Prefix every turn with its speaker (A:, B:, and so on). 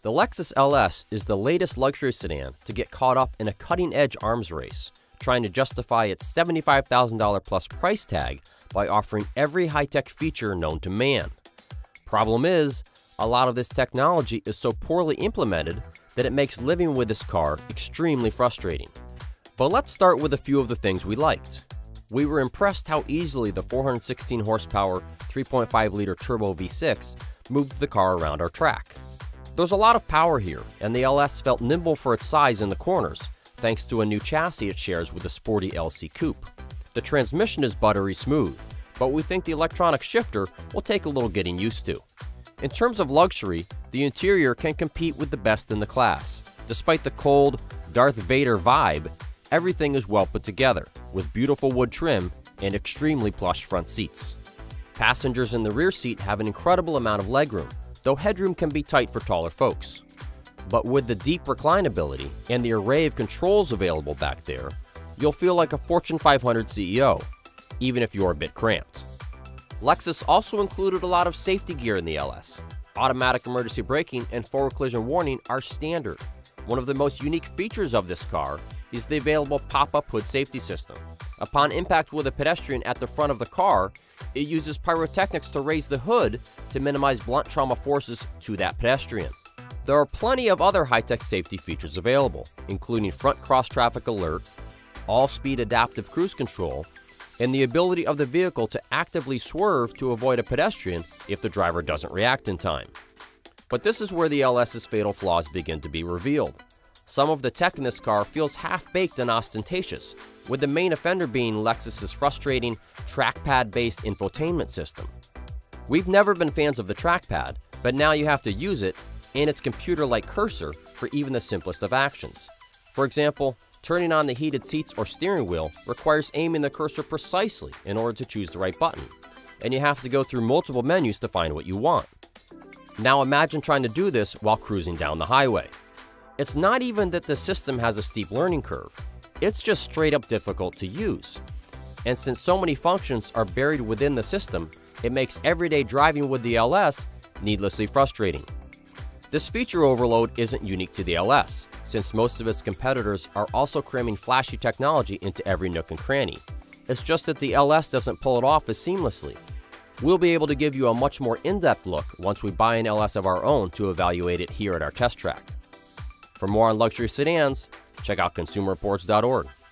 A: The Lexus LS is the latest luxury sedan to get caught up in a cutting-edge arms race, trying to justify its $75,000 plus price tag by offering every high-tech feature known to man. Problem is, a lot of this technology is so poorly implemented that it makes living with this car extremely frustrating. But let's start with a few of the things we liked. We were impressed how easily the 416 horsepower 3.5-liter turbo V6 moved the car around our track. There's a lot of power here, and the LS felt nimble for its size in the corners, thanks to a new chassis it shares with the sporty LC Coupe. The transmission is buttery smooth, but we think the electronic shifter will take a little getting used to. In terms of luxury, the interior can compete with the best in the class. Despite the cold, Darth Vader vibe, everything is well put together, with beautiful wood trim and extremely plush front seats. Passengers in the rear seat have an incredible amount of legroom, though headroom can be tight for taller folks. But with the deep reclinability and the array of controls available back there, you'll feel like a Fortune 500 CEO, even if you're a bit cramped. Lexus also included a lot of safety gear in the LS. Automatic emergency braking and forward collision warning are standard. One of the most unique features of this car is the available pop-up hood safety system. Upon impact with a pedestrian at the front of the car, it uses pyrotechnics to raise the hood to minimize blunt trauma forces to that pedestrian. There are plenty of other high-tech safety features available, including front cross-traffic alert, all-speed adaptive cruise control, and the ability of the vehicle to actively swerve to avoid a pedestrian if the driver doesn't react in time. But this is where the LS's fatal flaws begin to be revealed. Some of the tech in this car feels half-baked and ostentatious, with the main offender being Lexus's frustrating trackpad-based infotainment system. We've never been fans of the trackpad, but now you have to use it and its computer-like cursor for even the simplest of actions. For example, turning on the heated seats or steering wheel requires aiming the cursor precisely in order to choose the right button, and you have to go through multiple menus to find what you want. Now imagine trying to do this while cruising down the highway. It's not even that the system has a steep learning curve, it's just straight up difficult to use. And since so many functions are buried within the system, it makes everyday driving with the LS needlessly frustrating. This feature overload isn't unique to the LS, since most of its competitors are also cramming flashy technology into every nook and cranny. It's just that the LS doesn't pull it off as seamlessly. We'll be able to give you a much more in-depth look once we buy an LS of our own to evaluate it here at our test track. For more on luxury sedans, check out consumerreports.org.